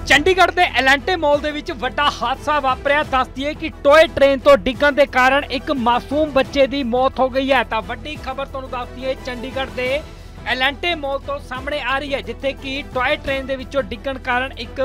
चंडीगढ़ के एलेंटे मॉल दे विच वड्डा हादसा वापरिया। दस दिए कि टॉय ट्रेन तो डिग्गण के कारण एक मासूम बच्चे की मौत हो गई है। तो वड्डी खबर तुहानूं दस दिए चंडीगढ़ के एलेंटे मॉल तो सामने आ रही है, जिथे कि टॉय ट्रेन दे विचों डिग्गण कारण एक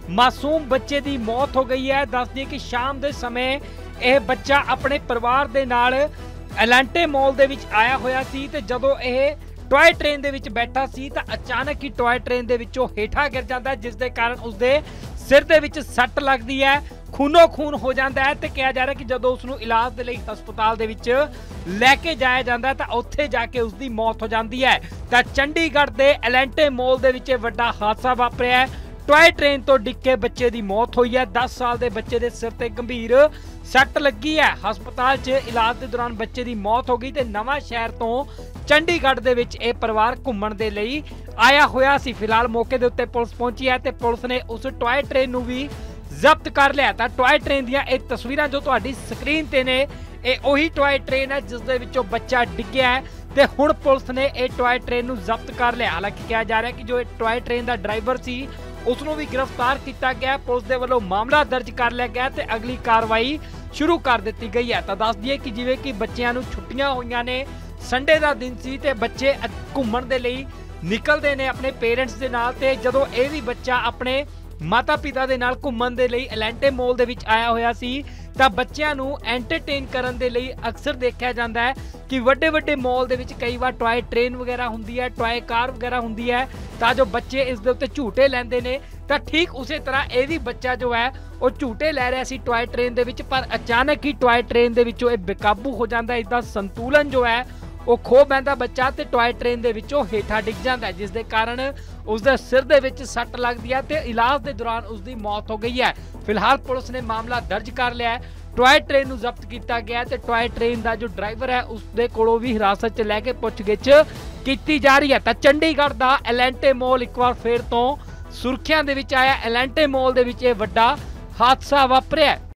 मासूम बच्चे की मौत हो गई है। दस दिए कि शाम के समय यह बच्चा अपने परिवार के नाल एलेंटे मॉल दे विच आया होया सी ते जदों यह टॉय ट्रेन दे विच बैठा सी तां अचानक ही टॉय ट्रेन दे विचों हेठा गिर जाता है, जिस दे कारण उसदे सिर दे विच सट लगदी है, खूनो खून हो जाता है। ते कहा जा रहा है कि जदों उसनूं इलाज दे लई हस्पताल दे विच लैके जाया जाता है तां उत्थे जाके उसदी मौत हो जाती है। तां चंडीगढ़ दे एलेंटे मॉल दे विच वड्डा हादसा वापरिया है। टॉय ट्रेन तो डिग के बच्चे की मौत हुई है। 10 साल के बच्चे के सिर ते गंभीर सट लगी है। हस्पताल च इलाज के दौरान बच्चे की मौत हो गई। तो नवां शहर तो चंडीगढ़ दे विच ये परिवार घूमण दे लई आया होया सी। फिलहाल मौके दे उत्ते पुलिस पहुंची है ते पुलिस ने उस टॉय ट्रेन नूं भी जब्त कर लिया। तां टॉय ट्रेन दियां ये तस्वीरां जो तुहाडी स्क्रीन ते ने ये ओही टॉय ट्रेन है जिस दे विचों बच्चा डिग्गिया है ते हुण पुलिस ने ये टॉय ट्रेन नूं जब्त कर लिया। हालांकि कहा जा रहा है कि जो टॉय ट्रेन का ड्राइवर सी उसनूं भी गिरफ्तार किया गया। पुलिस दे वल्लों मामला दर्ज कर लिया गया ते अगली कार्रवाई शुरू कर दी गई है। तो दस दिए कि जिवें कि बच्चियां नूं छुट्टियां होईयां ने, संडे का दिन सी ते बच्चे घूमण दे लई निकलते हैं अपने पेरेंट्स दे नाल। ते जदों ये भी बच्चा अपने माता पिता दे नाल घूमण दे लई एलेंटे मॉल दे विच आया होया सी तां बच्चियां नूं एंटरटेन करन दे लई अक्सर देखा जाता है कि वड्डे वड्डे मॉल दे विच कई बार टॉय ट्रेन वगैरह हुंदी है, टॉय कार वगैरह हुंदी है, तां जो बच्चे इस दे उत्ते झूटे लैंदे ने। तां ठीक उसी तरह ये भी बच्चा जो है वो झूटे लै रहा सी टॉय ट्रेन दे विच, पर अचानक ही टॉय ट्रेन दे विचों ये बेकाबू हो जाता है। इसदा संतुलन जो है वो खो बैठा बच्चा ते टॉय ट्रेन दे विचों हेठा डिग जाता है, जिस दे कारण उसके सिर दे विच सट लगदी है ते इलाज के दौरान उसकी मौत हो गई है। फिलहाल पुलिस ने मामला दर्ज कर लिया है। टॉय ट्रेन नूं जब्त किया गया ते टॉय ट्रेन का जो ड्राइवर है उसके कोलों भी हिरासत च लैके पुछगिछ की जा रही है। तो चंडीगढ़ का एलेंटे मॉल एक बार फिर तो सुर्खियां दे विच आया। एलेंटे मॉल दे विच वड्डा हादसा वापरिया।